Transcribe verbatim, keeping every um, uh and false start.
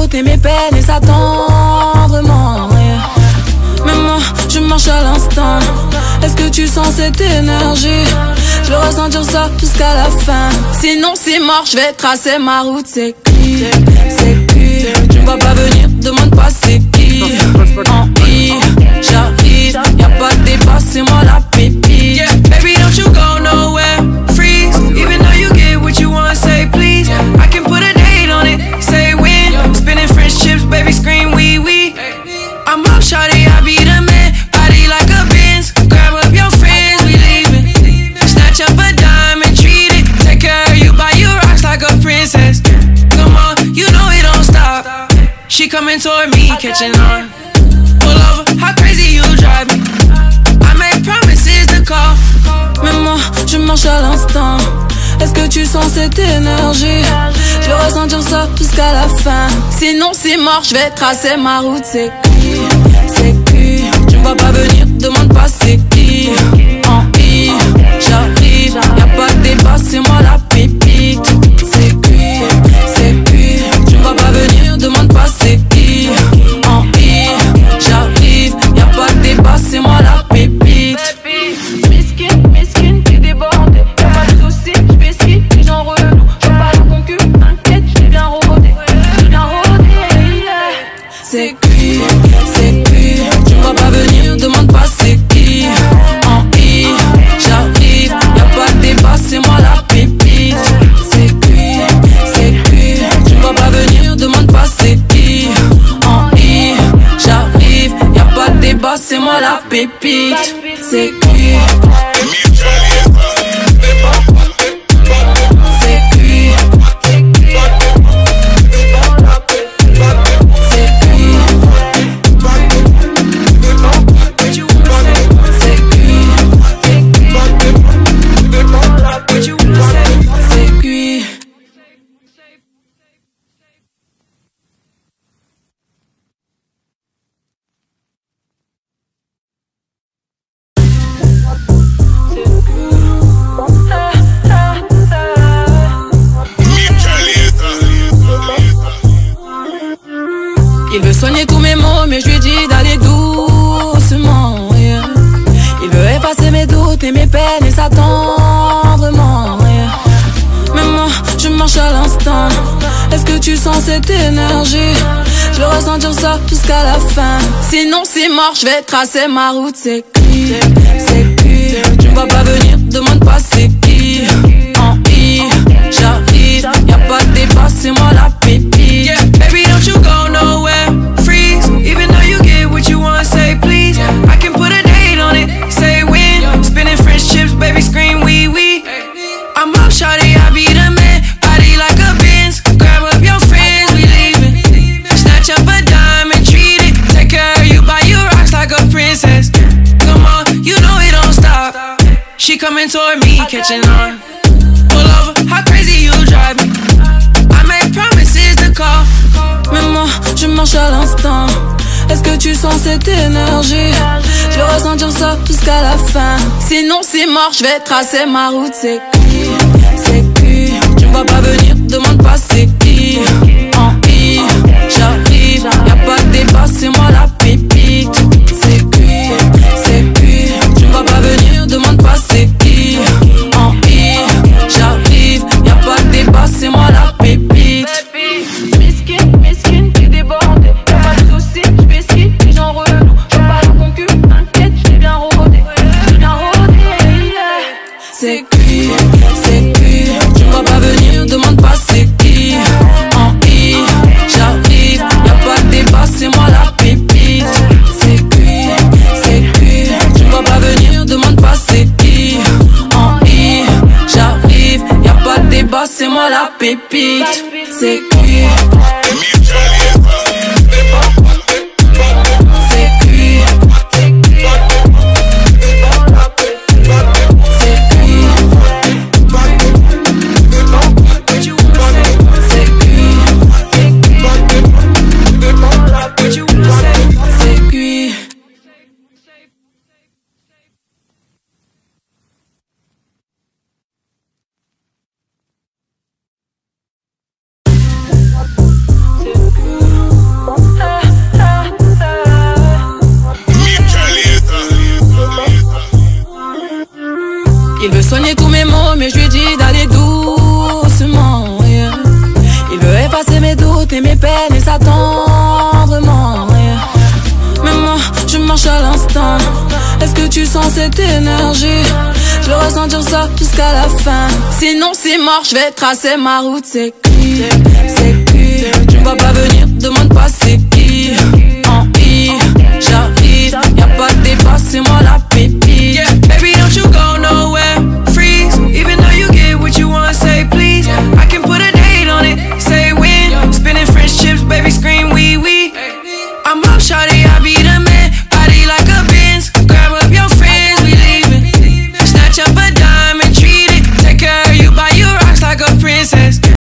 doutes et mes peines et ça tendrement. Mais moi, je marche à l'instant. Est-ce que tu sens cette énergie? Je veux ressentir ça jusqu'à la fin. Sinon c'est mort, je vais tracer ma route. C'est qui? C'est qui? Tu me vois pas venir, demande pas c'est qui. En I, j'arrive, y'a pas de débat, c'est moi la pépite. Yeah, baby, don't you go nowhere. Freeze, even though you get what you want, say please. I can put a date on it, say when. Spinning French chips, baby, scream wee wee. I'm up, shawty, I be the man. Body like a Benz, grab up your friends, we leaving. Snatch up a dime and treat it. Take care of you, buy you rocks like a princess. Come on, you know it don't stop. She coming toward me, catching on. Pull over, how crazy you drive me. I made promises to call. Mais moi, je marche à l'instant. Est-ce que tu sens cette énergie? Je veux ressentir ça jusqu'à la fin. Sinon c'est mort, je vais tracer ma route. C'est qui? C'est qui? Tu me vois pas venir, demande pas c'est qui. En I, j'arrive, y'a pas de débat, c'est moi la pépite. C'est qui? C'est qui? Tu me vois pas venir, demande pas c'est qui. En I, j'arrive, y'a pas de débat, c'est moi la pépite. Mesquine, mesquine, t'es débordée. Y'a pas de soucis, j'fais ce qui, les gens relous. J'suis pas le concu, t'inquiète, j't'ai bien rodé. J't'ai bien rodé, yeah. C'est qui? C'est qui? Tu me vois pas venir, demande pas c'est qui. En I, j'arrive, y'a pas de débat, c'est moi la pépite. C'est qui? C'est qui? Tu me vois pas venir, demande pas c'est qui. En I, j'arrive, y'a pas de débat, c'est moi la pépite. C'est qui? Il veut soigner tous mes maux, mais je lui dis d'aller doucement, yeah. Il veut effacer mes doutes et mes peines et ça tendrement, yeah. Mais moi, je marche à l'instant. Est-ce que tu sens cette énergie? Je veux ressentir ça jusqu'à la fin. Sinon c'est mort, je vais tracer ma route. C'est qui? C'est qui? Tu me vois pas venir, demande pas c'est qui. En I, j'arrive, y'a pas de débat, c'est moi la pépite. Yeah, baby, don't you go nowhere. Freeze, even though you get what you want, say please. I can put a date on it, say when. Spinning French chips, baby, scream wee wee. I'm up, shawty, I be the man. Body like a Benz, grab up your friends, we leaving. Snatch up a dime and treat it. Take care of you, buy you rocks like a princess. Come on, you know it don't stop. She coming toward me, catching on. Pull over, how crazy you drive me. I made promises to call. Mais moi, je marche à l'instant. Est-ce que tu sens cette énergie? Je veux ressentir ça jusqu'à la fin. Sinon c'est mort, je vais tracer ma route. C'est qui? C'est qui? Tu me vois pas venir, demande pas c'est qui. En I, j'arrive, y'a pas de débat, c'est moi la pépite. C'est qui? C'est qui? Tu me vois pas venir, demande pas c'est qui. En I, j'arrive, y'a pas de débat, c'est moi la pépite. Mesquine, mesquine, t'es débordée. Y'a pas de soucis, j'fais ce qui, les gens relous. J'suis pas le concu, t'inquiète, j't'ai bien rodé. J't'ai bien rodé, yeah. C'est qui? C'est qui? Tu me vois pas venir, demande pas c'est qui. En I, j'arrive, y'a pas de débat, c'est moi la pépite. C'est qui? C'est qui? Tu me vois pas venir, demande pas c'est qui. En I, j'arrive, y'a pas de débat, c'est moi la pépite. C'est qui? C'est soigner tous mes maux, mais je lui dis d'aller doucement, yeah. Il veut effacer mes doutes et mes peines et ça tendrement, yeah. Mais moi, je marche à l'instant. Est-ce que tu sens cette énergie? Je veux ressentir ça jusqu'à la fin. Sinon c'est mort, je vais tracer ma route, c'est cuit, c'est cuit.